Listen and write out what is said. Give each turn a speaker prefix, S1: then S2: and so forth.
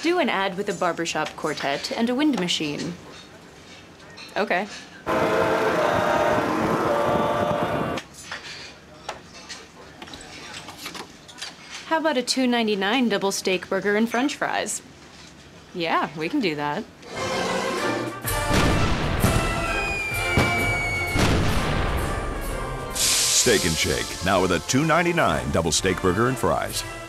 S1: Do an ad with a barbershop quartet and a wind machine. Okay. How about a $2.99 double steak burger and french fries? Yeah, we can do that.
S2: Steak and Shake, now with a $2.99 double steak burger and fries.